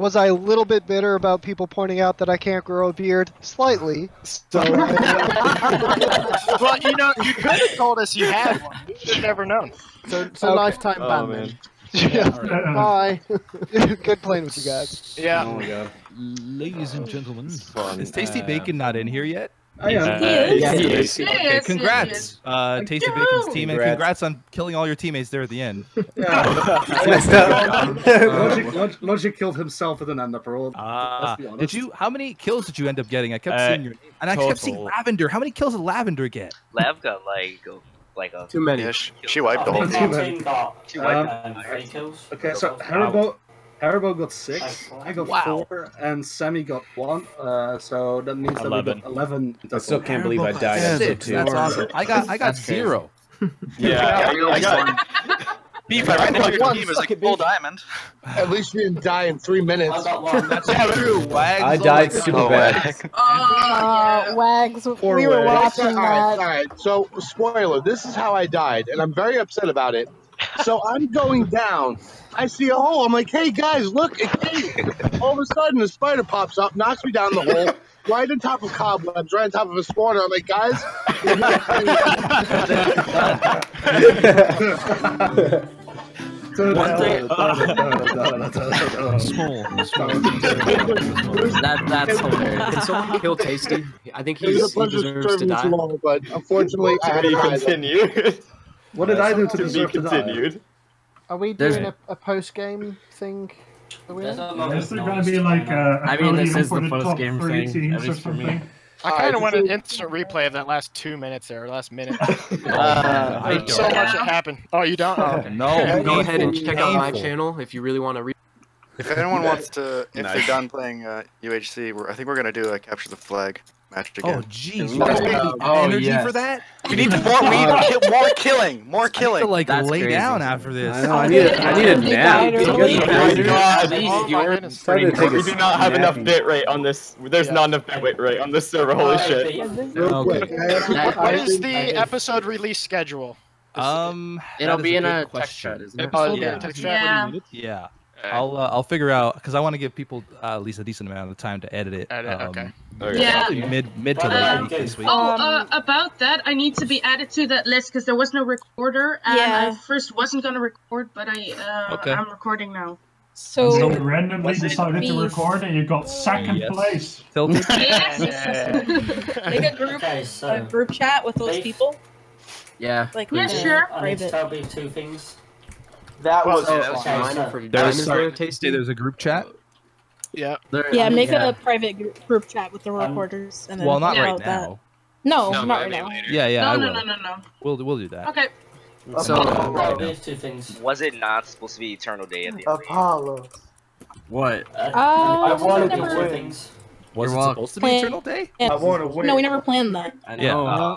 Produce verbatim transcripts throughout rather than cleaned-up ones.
Was I a little bit bitter about people pointing out that I can't grow a beard? Slightly. So. Well, you know, you could have told us you had one. You should have never known. So it's a Okay. lifetime Oh, ban, man. man. Yeah. Bye. Good playing with you guys. Yeah. Oh my god. Ladies and gentlemen, Fun. Is Tasty Uh, Bacon not in here yet? I am. Uh, He is. Yeah, he Yes, is. he Okay, is, congrats, uh, Tasty Yo! Bacon's team, and Congrats. congrats on killing all your teammates there at the end. Logic, Log- Logic killed himself with an ender pearl. Ah, Let's be honest. did you? How many kills did you end up getting? I kept Uh, seeing your name, and I kept seeing total. Lavender. How many kills did Lavender get? Lav got like a, like a Too many. Yeah, she, she wiped the whole Too team. many. She Um, wiped uh, three kills. Okay, so Haribo, Haribo got six, I got Wow. four, and Sammy got one. Uh, so that means that Eleven. we got eleven. I still can't believe I died Six. episode two. That's awesome. I got I got That's crazy. zero. Yeah, I got. Beef, I ran into your One team as like second, full Beef. diamond. At least you didn't die in three minutes. I got one. That's true. Wags. I oh died my super God. bad. Oh, Uh, Wags, Poor we were Wags. watching Alright, that. alright. So, spoiler, this is how I died, and I'm very upset about it. So I'm going down. I see a hole. I'm like, hey guys, look, a cave. All of a sudden, a spider pops up, knocks me down the hole, right on top of cobwebs, right on top of a spawner. I'm like, guys. One thing- Small, small. That, that's hilarious. Can someone kill Tasty? I think It was he's, a he pleasure deserves to serving you die. too long, but unfortunately, I had To to be die. continued. What did I do to To be deserve to die? continued. Are we There's- doing a, a post game thing? Are we? There's a lot Is of there going to be like a, a I mean, this podium is for the the top post-game three thing, teams at or least for me. something? I kind of want an instant replay of that last two minutes there, last minute. Uh, I There's so much that happened. Oh, you don't? Oh, okay. No, Go ahead and painful, check out my painful. channel if you really want to read. If anyone wants to, if Nice. they're done playing uh, U H C, we're, I think we're gonna do a capture the flag match Oh again. jeez, you guys need Oh, energy yes. for that? we need more. We need ki- more killing. More I need to killing. like That's lay crazy. down after this. I know. I need. A, I need a nap. You guys are Oh my crazy. god, Oh my you're goodness. Trying to take a We do not have enough napping. bit rate on this. There's Yeah. not enough bit rate on this server. Holy shit. Real quick, I have to- That- What I is think- the episode release schedule? Um, It'll that be is in good a text question. chat, isn't it? Oh, yeah. text Yeah. chat. Yeah, I'll uh, I'll figure out because I want to give people uh, at least a decent amount of time to edit it. Edit, um, okay. Yeah. Probably mid mid to late Um, week this week. Oh, Um, uh, about that, I need to be added to that list because there was no recorder, and Yeah. I first wasn't gonna record, but I uh, Okay. I'm recording now. So So, you randomly Was it decided to Beef? record and you got second Yes. place. Tilted. Yes. Make a group, Okay, a so group chat with those Beef. people. Yeah. Like, Yeah, uh, sure. I need to private. tell Beef two things. That was So, Oh, okay, mine so- for There's diamonds sorry, there, Tasty. Tasty. There's a group chat. Yeah. There- Yeah, make yeah. a private gr- group chat with the Um, recorders. And then Well, not Yeah. right about that. now. No, No, not right now. Yeah, yeah, I no, will. no, no, no, no. We'll we'll do that. Okay. So, Right, Beef two things. Was it not supposed to be Eternal Day at the end? Apollo. what? Uh, Uh, I we wanted never- to two things. Was You're it welcome. supposed to be Plan- Eternal Day? Yeah. I want to win. No, we never planned that. I Yeah. know. Oh,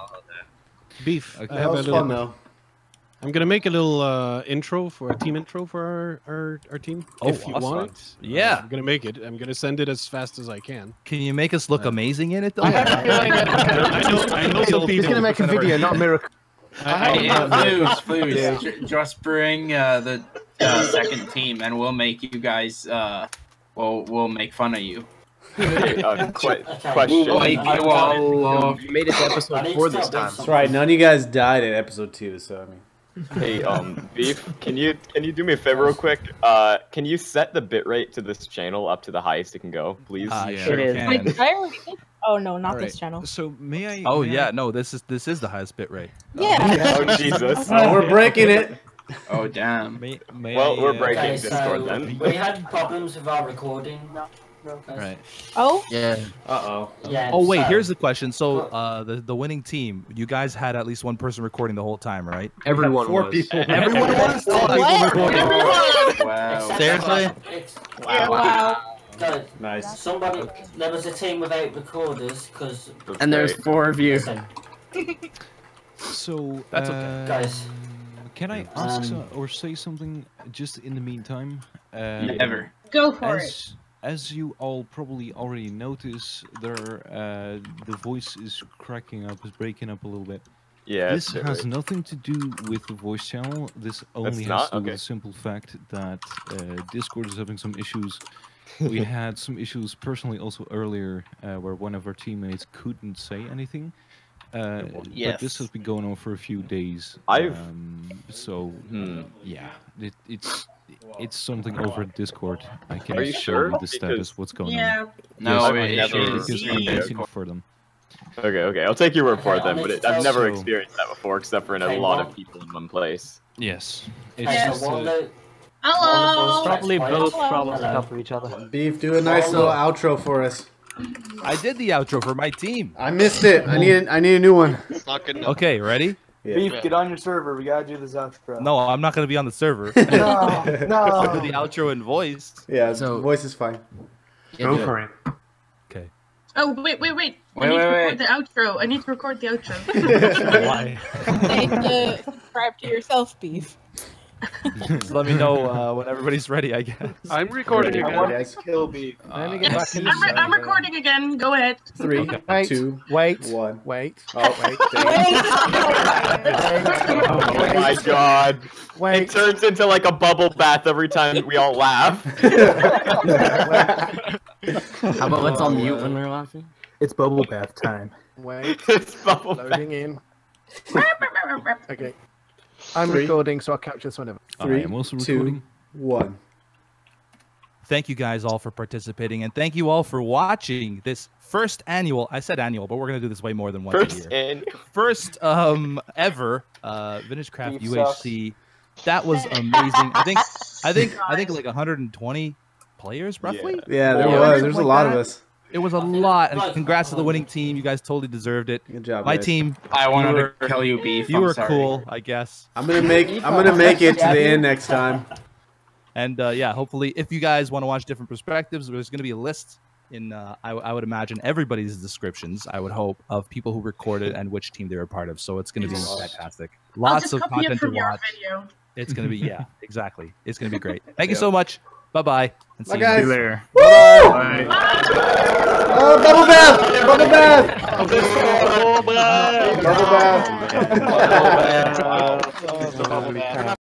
Beef. Okay. I That have a was little. fun though. I'm gonna make a little uh, intro for a team intro for our our, our team. Oh, if you awesome. want it. Yeah. I'm gonna make it. I'm gonna send it as fast as I can. Can you make us look amazing in it though? I have a feeling that. I know. I know some He's people. gonna make a video, not a miracle. Hey, uh, Flues, Flues, ju- just bring uh, the uh, second team, and we'll make you guys. Uh, we'll we'll make fun of you. Uh, que- Okay. question. We'll make you all. You made it to I episode need four to this tell time. Beef That's right. None of you guys died at episode two, so I mean. Hey, um, Beef, can you can you do me a favor real quick? Uh, can you set the bitrate to this channel up to the highest it can go, please? Uh, Yeah. sure Wait, can. I already did? Oh no, not Alright, this channel. So may I? Oh may yeah, I- no, this is this is the highest bit rate. Yeah. Oh Jesus. Oh, we're breaking it. Oh damn. May, may Well, I, we're uh, breaking Okay, Discord so then. we had problems with our recording. Right. Oh. Yeah. Uh oh. Yeah. Oh wait, so- here's the question. So uh, the the winning team, you guys had at least one person recording the whole time, right? Everyone Four was. people. Everyone was. Oh, What? Wow. Except Seriously? for- ex- Wow. Wow. So, Nice. somebody, there was a team without recorders because. That's And there's great. four of you. Listen, So That's okay. uh, Guys. Can I ask Um, so, or say something just in the meantime? Uh, Never. Go for it. As, as you all probably already notice, there uh, the voice is cracking up, is breaking up a little bit. Yeah. This it's has right. nothing to do with the voice channel. This only has not? to do with Okay. the simple fact that uh, Discord is having some issues We had some issues personally also earlier, uh, where one of our teammates couldn't say anything. Uh, But Yes. this has been going on for a few days. I've- Um, so Hmm. yeah, it, it's it's something over Discord. I can Are you show sure? you the status. Because- What's going Yeah. on? No, Yes, it- I- it because is- I'm Yeah. fixing it for them. Okay, okay. I'll take your word for it then, but it, I've never So- experienced that before, except for in a lot of people in one place. Yes. It's Yeah. just, uh, Hello. Probably both Hello. problems cover each other. Beef, do a nice little outro for us. I did the outro for my team. I missed it. I need. I need a new one. It's not good enough. Okay, ready? Yeah. Beef, get on your server. We gotta do this outro. No, I'm not gonna be on the server. No, I'll do no. the outro in voice. Yeah, So- voice is fine. Go for it. Okay. Oh wait, wait, wait! I Wait, need wait, to record wait. the outro. I need to record the outro. Why? Need to subscribe to yourself, Beef. Just let me know uh, when everybody's ready, I guess. I'm recording Ready, again. guys. Kill Beef. Let me get Yes, back in I'm, re- I'm recording again. Go ahead. Three, Okay. Wait, two, wait, one. wait, Oh, wait, Oh my god. It wait. turns into like a bubble bath every time we all laugh. How about let's all mute when we're laughing? It's bubble bath time. Wait, It's bubble bath. loading in. Okay. I'm Three. recording, so I'll capture this whenever. I Three, am also two, recording. one. Thank you guys all for participating, and thank you all for watching this first annual. I said annual, but we're gonna do this way more than once a First year. and First um ever uh Vintage Craft Beef U H C. That was amazing. I think I think I think like one hundred twenty players roughly. Yeah, there Yeah. was. There's a lot of us. It was a lot. And congrats to the winning team. You guys totally deserved it. Good job, My guys. team, I wanted You were- to kill you, Beef. you I'm were sorry. cool, I guess. I'm gonna make. I'm gonna make it to the end next time. And uh, yeah, hopefully, if you guys want to watch different perspectives, there's going to be a list in, uh, I, I would imagine, everybody's descriptions, I would hope, of people who recorded and which team they were part of. So it's going to be fantastic. I'll Lots just of copy it content to from your watch. video. It's going to be, yeah, exactly. It's going to be great. Thank you so much. Bye-bye. And Bye, see guys. you Later. Bye. Oh, bubble bath! Bubble bath! Bubble bath. Bubble bath! Bubble bath.